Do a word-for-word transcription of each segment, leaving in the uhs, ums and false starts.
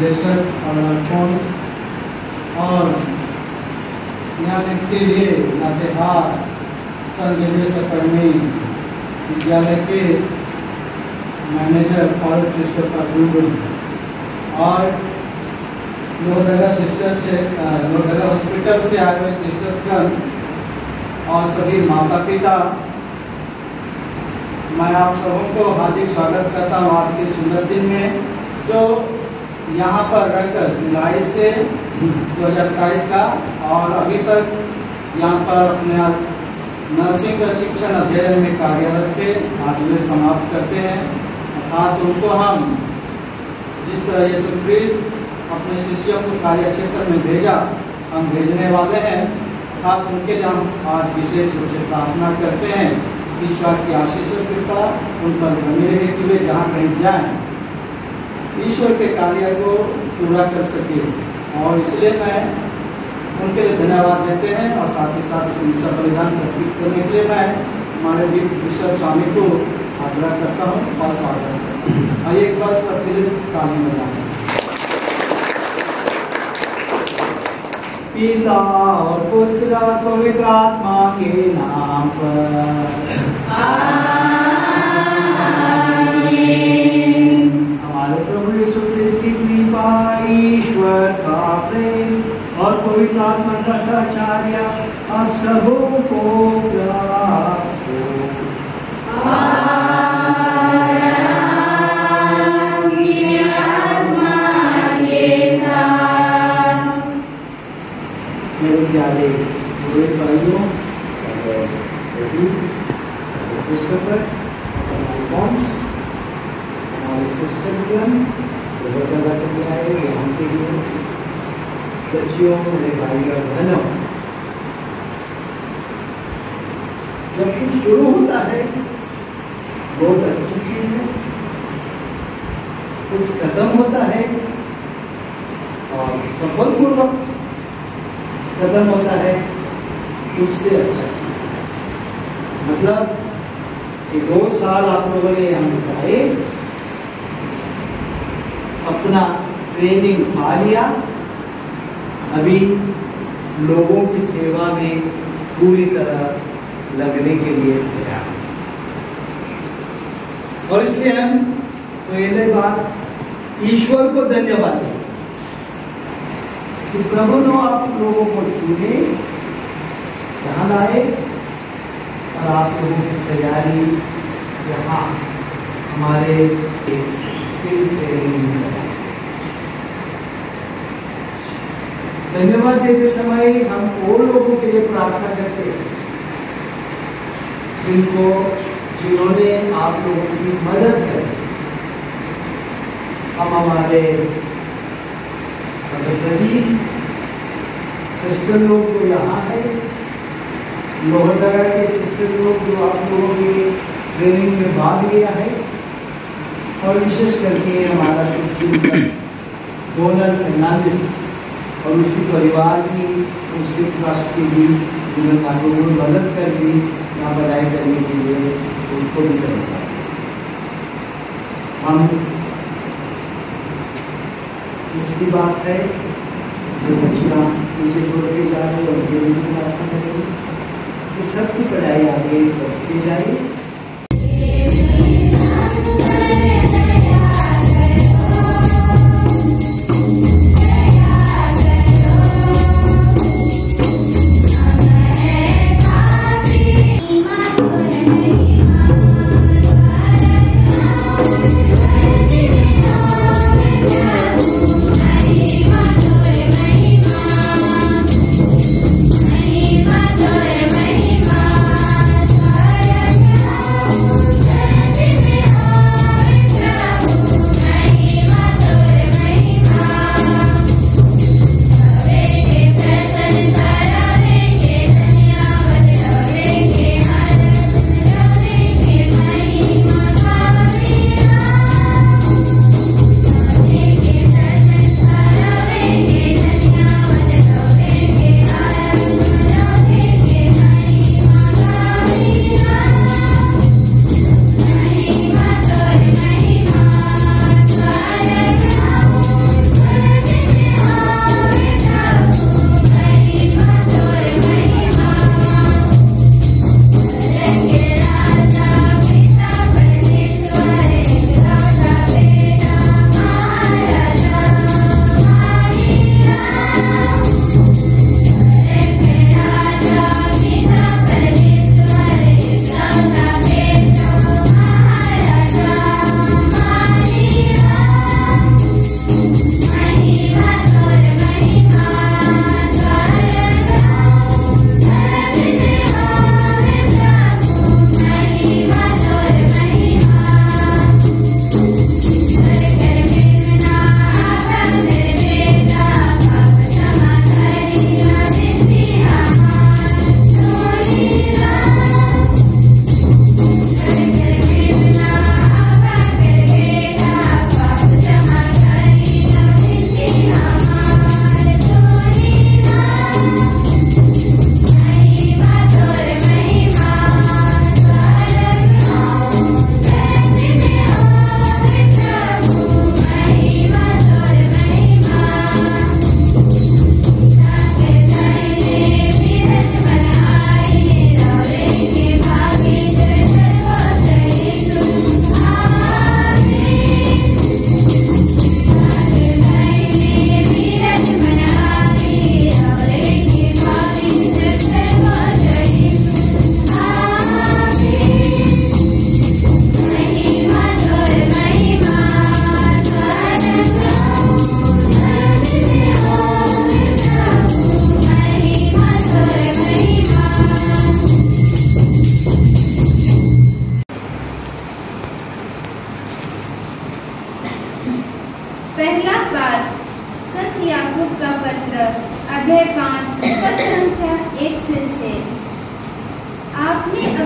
निर्देशक और अल्फोंस और न्याय के लिए लातेहार संत जेवियर्स अकेडमी विद्यालय के मैनेजर पॉल क्रिस्टोफर डूडल और लोहरदगा सिस्टर से लोहरदगा हॉस्पिटल से आए हुए सिस्टर्सगण और सभी माता पिता, मैं आप सबों को हार्दिक स्वागत करता हूँ आज के सुंदर दिन में, जो यहाँ पर रहकर जुलाई से दो हज़ार अट्ठाईस का और अभी तक यहाँ पर अपने नर्सिंग का शिक्षण अध्ययन में कार्यरत थे, आज वे समाप्त करते हैं। अर्थात उनको हम जिस तरह यीशु ख्रीस्त अपने शिष्यों को कार्य क्षेत्र में भेजा, हम भेजने वाले हैं। अर्थात उनके लिए हम आज विशेष रूप से प्रार्थना करते हैं, ईश्वर की आशीष और कृपा उन पर बनी रहे कि वे जहाँ कहीं जाएँ ईश्वर के कार्य को पूरा कर सके। और इसलिए मैं उनके लिए धन्यवाद देते हैं और साथ ही साथ इस मिशन बलिदान प्रस्तुत करने के लिए मैं हमारे बिशप स्वामी को आग्रह करता हूँ और स्वागत करता हूँ। और एक बार सबके लिए ताली बजाएं। पिता और पुत्र और पवित्र आत्मा के नाम पर हमारे प्रभु यीशु ख्रीस्त की कृपा, ईश्वर का प्रेम और पवित्र आत्मा का साचार्य आप सबों को प्राप्त हो। मेरे प्यारे बुरे भाइयों, क्रिस्टोफर, अल्फोंस, हमारे सिस्टर बहुत ज़्यादा से आए यहाँ के लिए बच्चियों, मेरे भाई और बहनों, जब कुछ शुरू होता है बहुत अच्छी चीज़ है, कुछ खत्म होता है और सफलपूर्वक खत्म होता है, उससे अच्छा चीज़ है। मतलब कि दो साल आप लोगों ने यहाँ बिताए, अपना ट्रेनिंग पा लिया, अभी लोगों की सेवा में पूरी तरह लगने के लिए तैयार। और इसलिए हम पहले बात ईश्वर को धन्यवाद दें कि प्रभु ने आप लोगों को चुने, यहाँ लाए और आप लोगों की तैयारी यहाँ हमारे धन्यवाद देते समय हम और लोगों के लिए प्रार्थना करते हैं जिनको जिन्होंने आप लोगों की मदद करी। हम हमारे सिस्टर लोग जो यहाँ है, लोहरदगा के सिस्टर लोग जो आप लोगों की ट्रेनिंग में भाग लिया है, और विशेष करके हमारा डोनर फर्नांडिस और उसके परिवार की, उसके ट्रस्ट की भी जिन्होंने आप लोगों को मदद कर दी यहाँ पढ़ाई करने के लिए, उनको भी करता है। हम इसकी बात है जो बच्चियाँ पीछे छोड़ के जा रहे और उनके लिए प्रार्थना करेंगे कि सबकी पढ़ाई आगे बढ़ती जाए। महिमा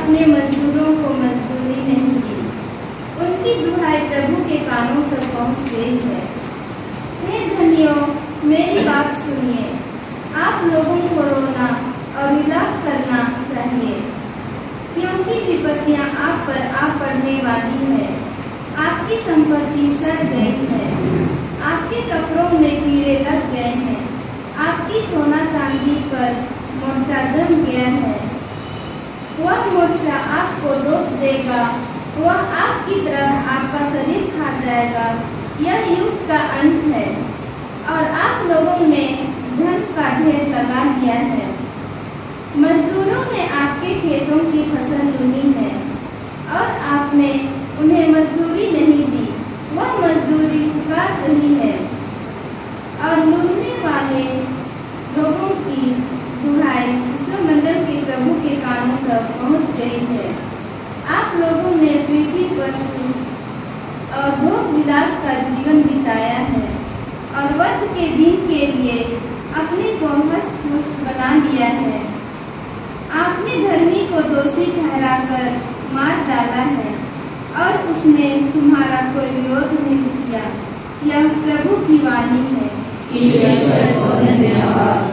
अपने मजदूरों को मजदूरी नहीं दी। उनकी दुहाई प्रभु के कानों पर पहुंच गई है। हे धनियों, मेरी बात सुनिए। आप लोगों को रोना और विलाप करना चाहिए, क्योंकि विपत्तियां आप पर आ पड़ने वाली है। आपकी संपत्ति सड़ गई है, आपके कपड़ों में कीड़े लग गए हैं, आपकी सोना चांदी पर मोर्चा जम गया है। वह मोर्चा आपको दोष देगा, वह आग की तरह आपका शरीर खा जाएगा। यह युग का अंत है और आप लोगों ने धन का ढेर लगा लिया है। मजदूरों ने आपके खेतों की फसल लूनी है और आपने उन्हें मजदूरी नहीं दी। वह मजदूरी पुकार रही है और लूटने वाले लोगों की दुहाई विश्वमंडल के प्रभु के कानों तक पहुंच गई है। आप लोगों ने पृथ्वी पर सुख और भोग विलास का जीवन बिताया है और वर्ष के दिन के लिए अपने को हष्ट-पुष्ट बना लिया है। आपने धर्मी को दोषी ठहराकर मार डाला है और उसने तुम्हारा कोई विरोध नहीं किया। यह प्रभु की वाणी है। ईश्वर को धन्यवाद।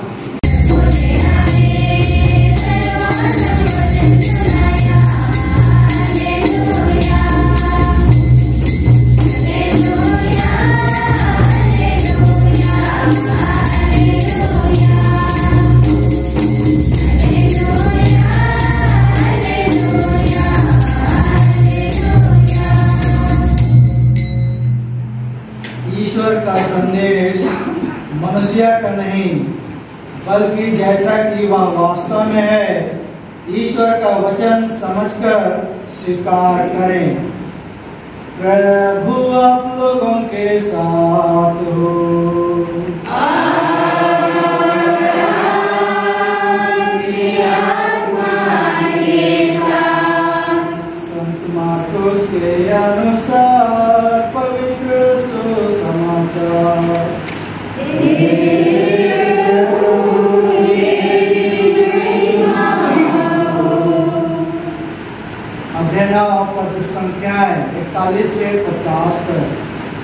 ईश्वर का संदेश मनुष्य का नहीं, बल्कि जैसा कि वह वास्तव में है, ईश्वर का वचन समझकर स्वीकार करें। प्रभु आप लोगों के साथ हो। संत मार्कुस के अनुसार पवित्र सुसमाचार। अध्ययन पद संख्याएं इकतालीस से पचास तक।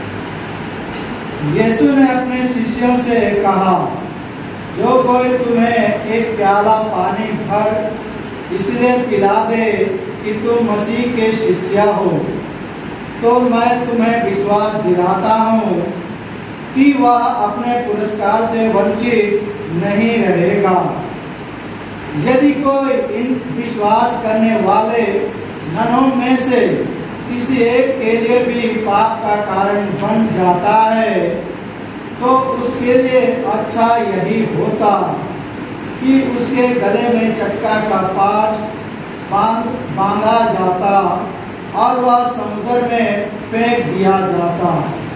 यीशु ने अपने शिष्यों से कहा, जो कोई तुम्हें एक प्याला पानी भर इसलिए पिला दे कि तुम मसीह के शिष्य हो, तो मैं तुम्हें विश्वास दिलाता हूँ कि वह अपने पुरस्कार से वंचित नहीं रहेगा। यदि कोई इन विश्वास करने वाले ननों में से किसी एक के लिए भी पाप का कारण बन जाता है, तो उसके लिए अच्छा यही होता कि उसके गले में चक्का का पाठ बांध बांधा जाता और वह समुद्र में फेंक दिया जाता।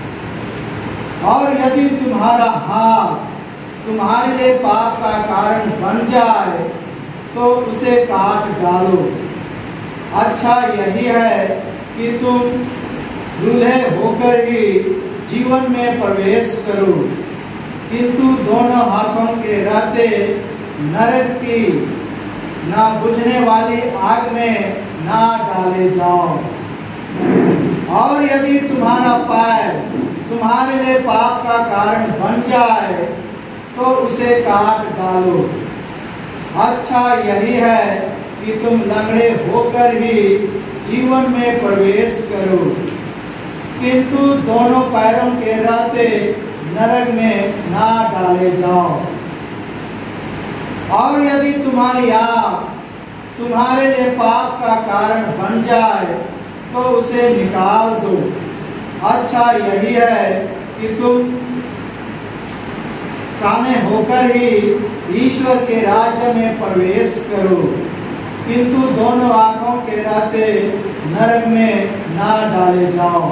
और यदि तुम्हारा हाथ तुम्हारे लिए पाप का कारण बन जाए, तो उसे काट डालो। अच्छा यही है कि तुम दूल्हे होकर ही जीवन में प्रवेश करो, किंतु दोनों हाथों के रहते नरक की ना बुझने वाली आग में ना डाले जाओ। और यदि तुम्हारा पैर तुम्हारे लिए पाप का कारण बन जाए, तो उसे काट डालो। अच्छा यही है कि तुम लंगड़े होकर ही जीवन में प्रवेश करो, किंतु दोनों पैरों के रहते नरक में ना डाले जाओ। और यदि तुम्हारी आँख तुम्हारे लिए पाप का कारण बन जाए, तो उसे निकाल दो। अच्छा यही है कि तुम काने होकर ही ईश्वर के राज्य में प्रवेश करो, किंतु दोनों आंखों के रहते नरक में ना डाले जाओ,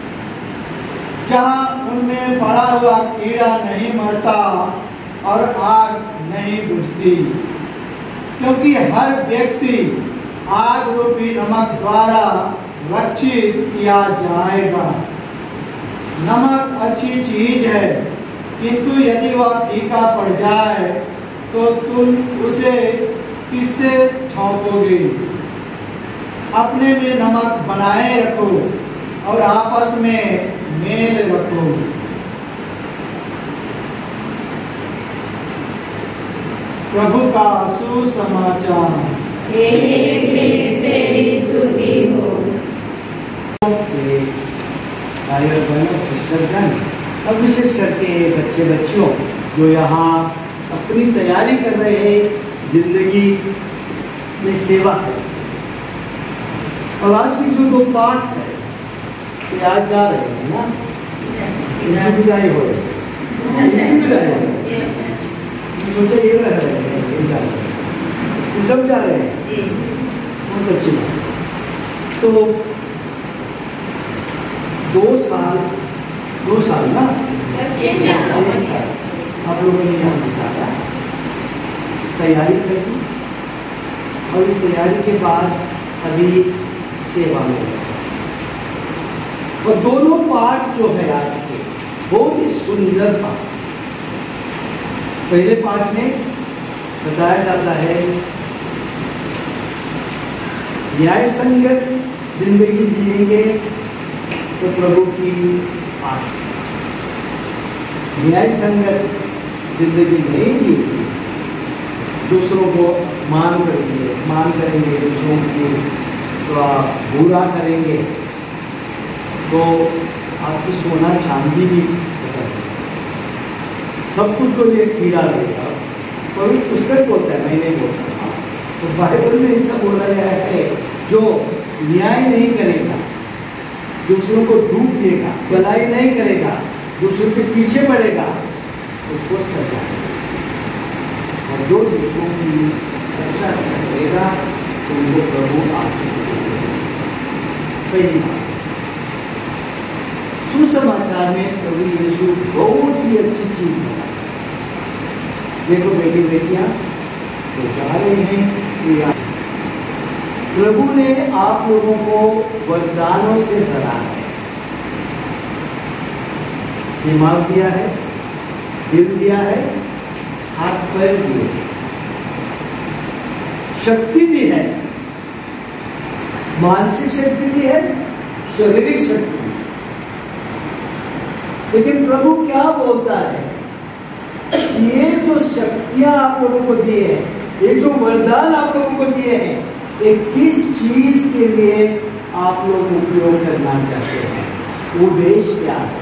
जहाँ उनमें पड़ा हुआ कीड़ा नहीं मरता और आग नहीं बुझती। क्योंकि हर व्यक्ति आग रूपी नमक द्वारा रक्षित किया जाएगा। नमक अच्छी चीज है, किंतु यदि वह फीका पड़ जाए, तो तुम उसे किससे छौंकोगे? अपने में नमक बनाए रखो और आपस में मेल रखो। प्रभु का सुसमाचार। भाई और बहनों, सिस्टरगण, और विशेष करके बच्चे बच्चियों जो यहाँ अपनी तैयारी कर रहे हैं जिंदगी में सेवा है, और आज की जो दो पाठ है ये आज जा रहे हैं ना, इनकी विदाई हो रही है, विदाई हो रही है, सोचा ये रह रहे हैं, ये जा रहे हैं, ये सब जा रहे हैं, बहुत अच्छी बात। तो दो साल दो साल ना एक साल आप लोगों ने यहाँ बिताया, तैयारी करी, और तैयारी के बाद अभी सेवा में, और दोनों पाठ जो है आज के बहुत ही सुंदर पाठ। पहले पाठ में बताया जाता है न्याय संगत जिंदगी जिएंगे तो प्रभु की आशीष, न्याय संगत जिंदगी नहीं जीएंगे, दूसरों को मान करेंगे मान करेंगे दूसरों की तो आप बुरा करेंगे तो आपकी सोना चांदी भी सब कुछ तो ये कीड़ा रहेगा। कोई पुस्तक बोलता है, मैं नहीं बोलता, तो बाइबल में ऐसा बोला गया है जो न्याय नहीं करेगा, दूसरों को दुख देगा, भलाई नहीं करेगा, दूसरों के पीछे पड़ेगा, उसको सजा, और जो दूसरों की अच्छा करेगा तो उनको प्रभु आशीष देगा। पहली बात, सुसमाचार में प्रभु यीशु बहुत ही अच्छी चीज है। देखो बेटी बेटियां तो जा रहे हैं कि प्रभु ने आप लोगों को वरदानों से भरा है, दिमाग दिया है, दिल दिया है, हाथ पैर दिए, शक्ति दी है, मानसिक शक्ति दी है, शारीरिक शक्ति। लेकिन प्रभु क्या बोलता है, ये जो शक्तियां आप लोगों को दिए हैं, ये जो वरदान आप लोगों को दिए हैं, ये किस चीज के लिए आप लोग उपयोग करना चाहते हैं, उद्देश्य क्या है।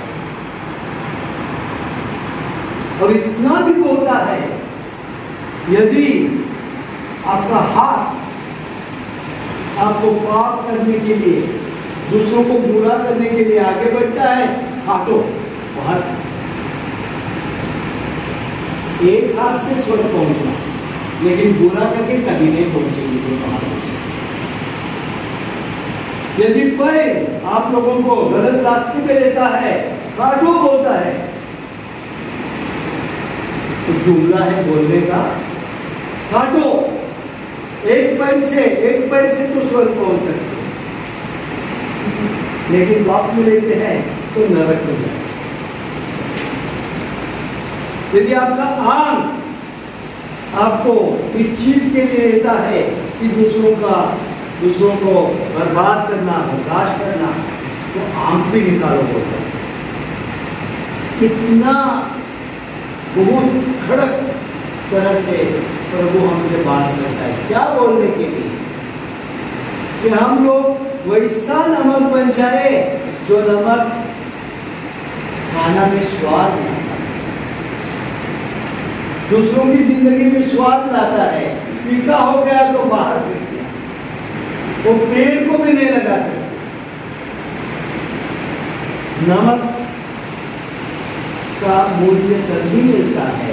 और इतना भी बोलता है, यदि आपका हाथ आपको पाप करने के लिए, दूसरों को बुरा करने के लिए आगे बढ़ता है, काटो बाहर। एक हाथ से स्वर्ग पहुंचना, लेकिन बुरा करके कभी नहीं पहुंचेंगे तो बाहर पहुंचेंगे। यदि पैर आप लोगों को गलत रास्ते पे लेता है, काटो बोलता है, तो जुमला है बोलने का, काटो। एक पैर से एक पैर से तो स्वर्ग पहुंच सकते, लेकिन बाप में लेते हैं तो नरक हो जाए। यदि आपका आंख आपको इस चीज के लिए लेता है कि दूसरों का दूसरों को बर्बाद करना, बर्दाश्त करना, तो आंख भी निकालो बोलता है। कितना बहुत खड़क तरह से प्रभु हमसे बात करता है, क्या बोलने के लिए कि हम लोग वैसा नमक बन जाए जो नमक खाना में स्वाद लाता है, दूसरों की जिंदगी में स्वाद लाता है। फीका हो गया तो बाहर फेंक दिया, वो पेड़ को भी नहीं लगा सकते। नमक का मूल्य तभी मिलता है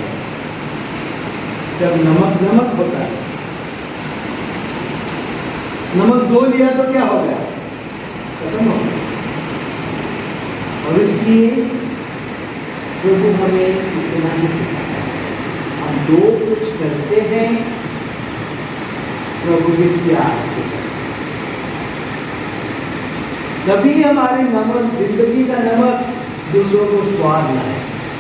जब नमक नमक होता है। नमक दो लिया तो क्या हो गया, खत्म हो गया। और इसलिए प्रभु हमें इतना ही सिखाता है, हम जो कुछ करते हैं प्रभु के प्यार से, तभी हमारे नमक, जिंदगी का नमक दूसरों को स्वाद लाए।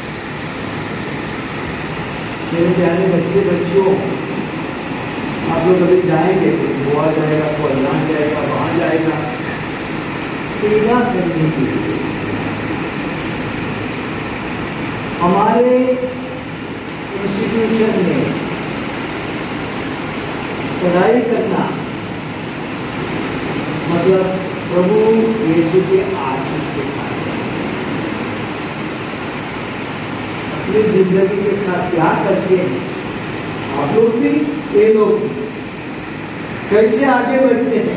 मेरे प्यारे बच्चे बच्चों, आप लोग कभी जाएंगे तो गोवा जाएगा, कोलकाता जाएगा, वहां सेवा करने के लिए हमारे इंस्टीट्यूशन में पढ़ाई करना मतलब प्रभु यीशु के आशीष के साथ अपनी जिंदगी के साथ क्या करते हैं, आप लोग भी ये लोग कैसे आगे बढ़ते हैं,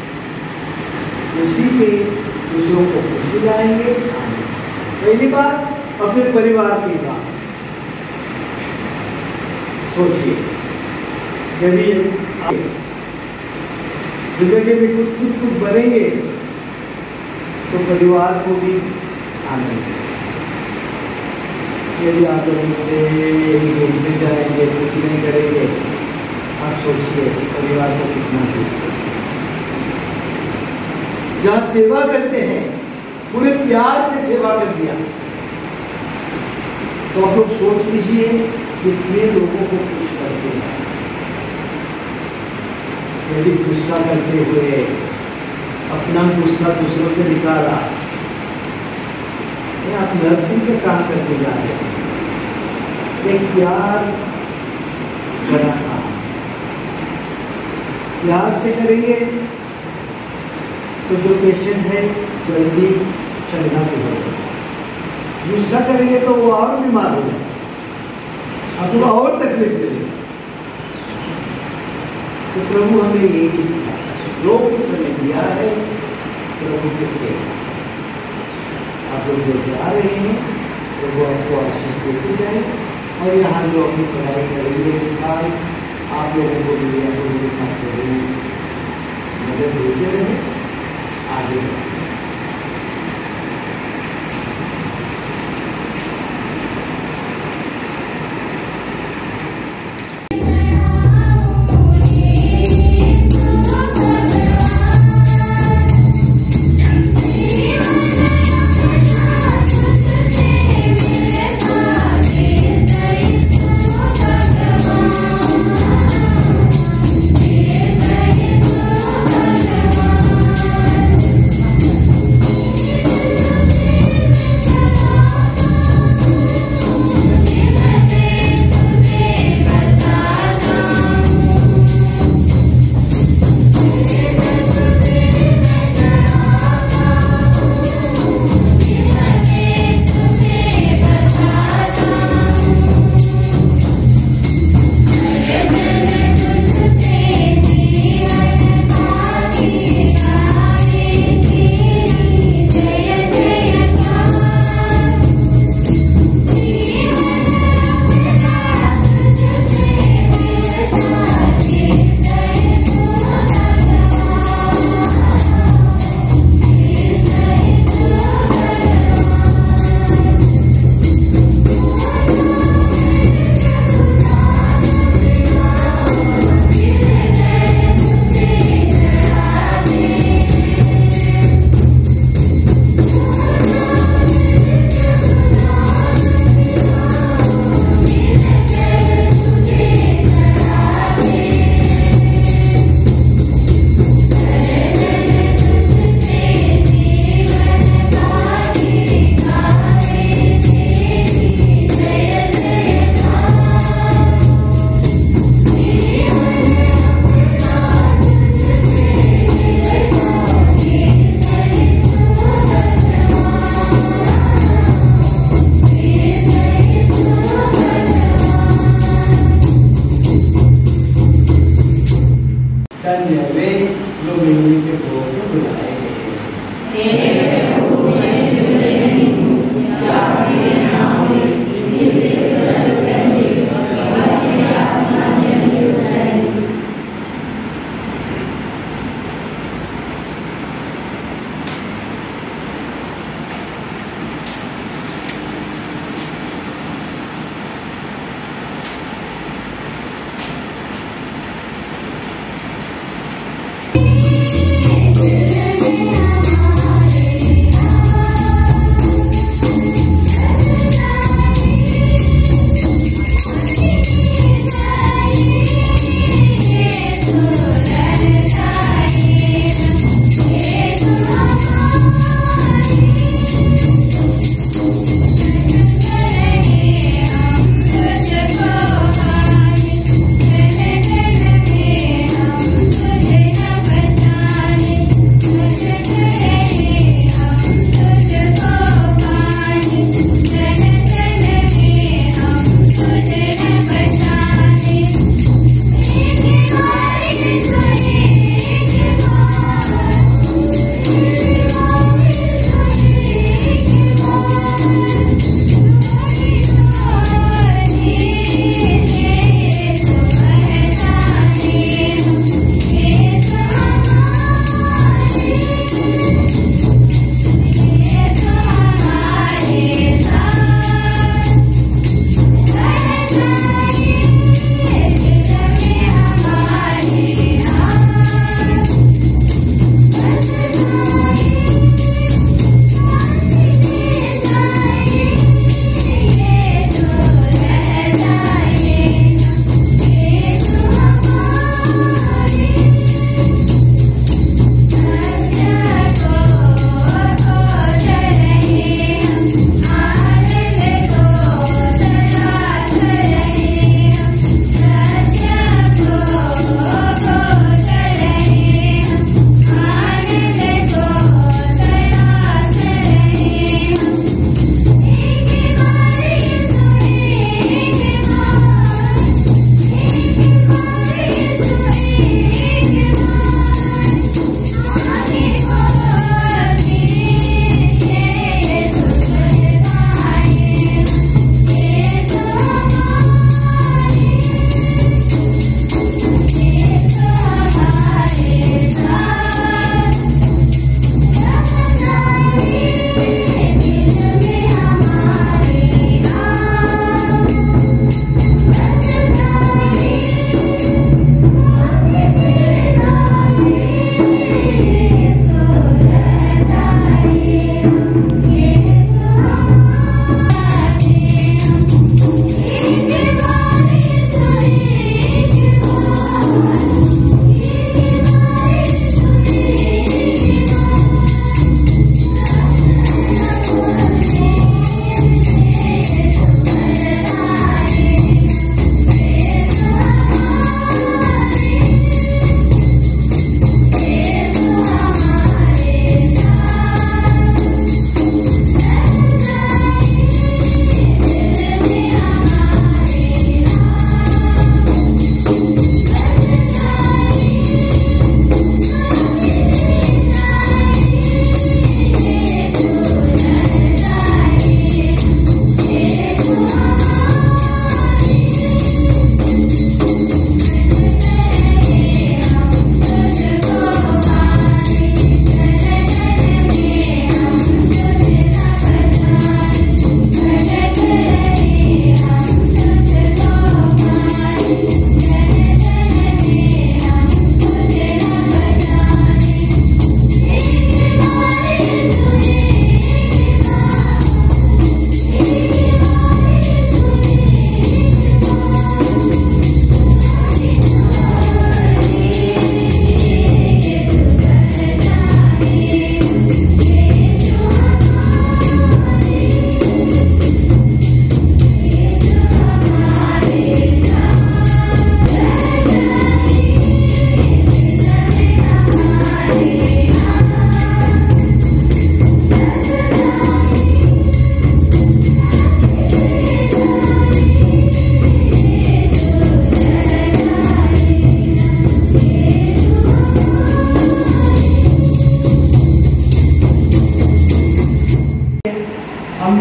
उसी के दूसरों को खुशी लाएंगे। पहली बात अपने परिवार की बात सोचिए, यदि जिंदगी में कुछ कुछ कुछ बनेंगे तो परिवार को भी आनंद है। यदि आप लोग यही घूमने जाएंगे, कुछ नहीं करेंगे, आप सोचिए परिवार को कितना दुख। जहाँ सेवा करते हैं पूरे प्यार से सेवा कर दिया तो आप लोग सोच लीजिए कितने लोगों को खुश करते हैं। यदि गुस्सा करते हुए अपना गुस्सा दूसरों से निकाला, आप नर्सिंग के काम करके जा रहे हैं, एक प्यार बड़ा काम, प्यार से करेंगे तो जो पेशेंट है जल्दी चलना भी होगा। गुस्सा करेंगे तो वो और बीमार हो जाए, आपको और तकलीफ मिलेगी। तो प्रभु हमें यही सिखाता है, जो कुछ हमें दिया है प्रभु के सेवा। आप लोग जो जा रहे हैं प्रभु आपको आशीष देते जाए, और यहाँ जो अपनी पढ़ाई करेंगे इस साल आप लोगों को भी आप लोगों के साथ मदद देते रहे आगे बढ़े।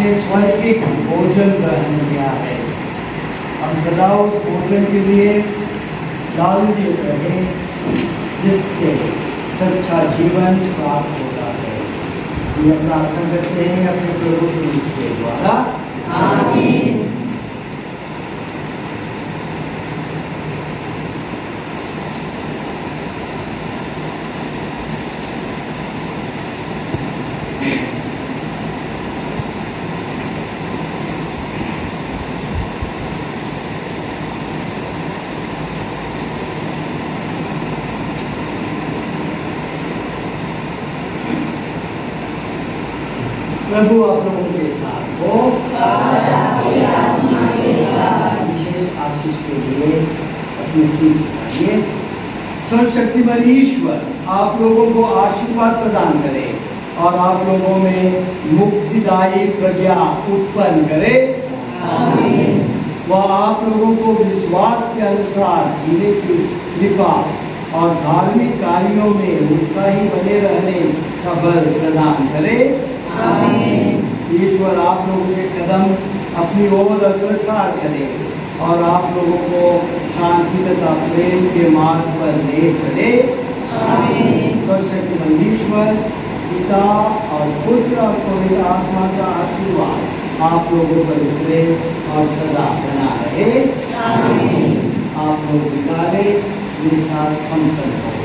ने स्वर्गिक भोजन ग्रहण किया है। हम सदा उस भोजन के लिए लालची रहे जिससे सच्चा जीवन प्राप्त होता है। ये प्रार्थना करते हैं अपने प्रभु यीशु के द्वारा। आमीन। प्रभु आप लोगों के साथ हो। विशेष आशीष के लिए अपनी सीट उठाइए। सर्वशक्तिमान ईश्वर आप लोगों को आशीर्वाद प्रदान करे और आप लोगों में मुक्तिदायी प्रज्ञा उत्पन्न करे। आमीन। वह आप लोगों को विश्वास के अनुसार जीने की कृपा और धार्मिक कार्यों में उत्साही बने रहने का बल प्रदान करे। आमीन। ईश्वर आप लोगों के कदम अपनी ओर अग्रसर करे और आप लोगों को शांति तथा प्रेम के मार्ग पर ले चले। आमीन। सर्वशक्तिमान ईश्वर पिता और पुत्र और पवित्र आत्मा का आशीर्वाद आप लोगों पर उतरे और सदा बना रहे। आमीन। आप लोग विकारे निस्सार संपन्न हो।